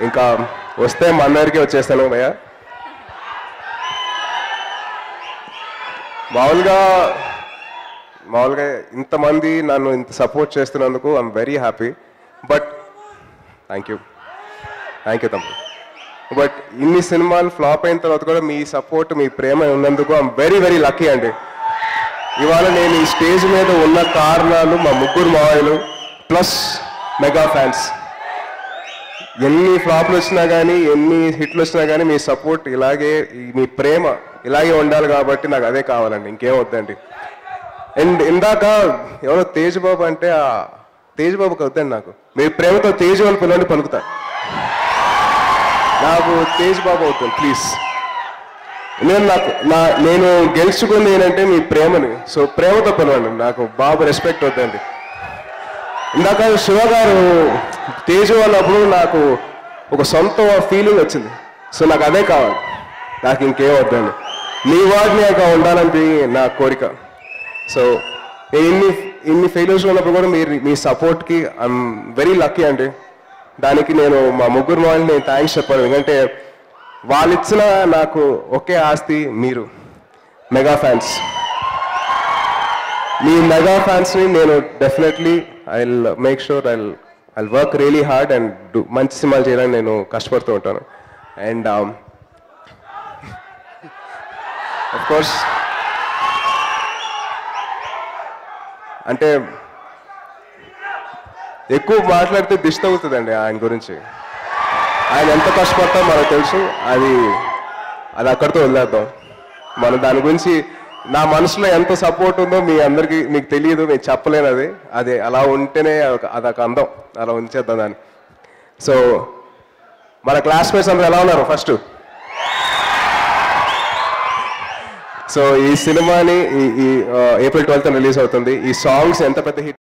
ఇంకా వస్తే మా అందరికీ వచ్చేస్తాను భయ్య. మామూలుగా ఇంతమంది నన్ను ఇంత సపోర్ట్ చేస్తున్నందుకు I'm very happy. But thank you తమ్ముడు. బట్ ఇన్ని సినిమాలు ఫ్లాప్ అయిన తర్వాత కూడా మీ సపోర్ట్, మీ ప్రేమ ఉన్నందుకు ఐఎమ్ వెరీ వెరీ లక్కీ అండి. ఇవాళ నేను ఈ స్టేజ్ మీద ఉన్న కారణాలు మా ముగ్గురు మావయ్యలు ప్లస్ మెగా ఫ్యాన్స్. ఎన్ని ఫ్లాప్లు వచ్చినా కానీ, ఎన్ని హిట్లు వచ్చినా కానీ మీ సపోర్ట్ ఇలాగే, మీ ప్రేమ ఇలాగే ఉండాలి కాబట్టి నాకు అదే కావాలండి, ఇంకేం వద్దండి. అండ్ ఇందాక ఎవరో తేజ్ బాబు అంటే ఆ తేజ్ బాబుకి వద్దండి, నాకు మీ ప్రేమతో తేజ్ వాళ్ళు పిల్లల్ని పలుకుతా, నాకు తేజ్ బాబు అవుతుంది ప్లీజ్. నేను గెలుచుకుంది ఏంటంటే మీ ప్రేమని, సో ప్రేమతో పిలవండి, నాకు బాబు రెస్పెక్ట్ వద్దండి. ఇందాక శివ గారు తేజు అన్నప్పుడు నాకు ఒక సొంత ఫీలింగ్ వచ్చింది, సో నాకు అదే కావాలి, నాకు ఇంకేం వద్దండి. మీ వాడిని అక్కడ ఉండాలని నా కోరిక. సో నేను ఇన్ని ఫెయిల్యూర్స్ ఉన్నప్పుడు కూడా మీ సపోర్ట్కి ఐఎమ్ వెరీ లక్కీ అండి. దానికి నేను మా ముగ్గురు వాళ్ళని నేను థ్యాంక్స్ చెప్పాను. ఎందుకంటే వాళ్ళు ఇచ్చిన నాకు ఒకే ఆస్తి మీరు మెగా ఫ్యాన్స్. మీ మెగా ఫ్యాన్స్ని నేను definitely I will make sure I work really hard and మంచి సినిమాలు చేయడానికి నేను కష్టపడుతూ ఉంటాను. అండ్ ఆఫ్ కోర్స్ అంటే ఎక్కువ మాట్లాడితే దిష్టి అవుతుందండి ఆయన గురించి. ఆయన ఎంత కష్టపడతామో మనకు తెలుసు, అది అక్కడితో వదిలేద్దాం. మనం దాని గురించి నా మనసులో ఎంత సపోర్ట్ ఉందో మీ అందరికీ మీకు తెలియదు, మీకు చెప్పలేను. అది అలా ఉంటేనే అదొక అందం, అలా ఉంచేద్దాం దాన్ని. సో మన క్లాస్మేట్స్ అందరూ ఎలా ఉన్నారు ఫస్ట్? సో ఈ సినిమాని ఈ April 12th రిలీజ్ అవుతుంది. ఈ సాంగ్స్ ఎంత పెద్ద హిట్